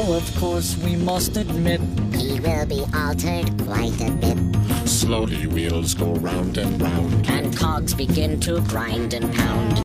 though of course we must admit he will be altered quite a bit. Slowly wheels go round and round, and cogs begin to grind and pound.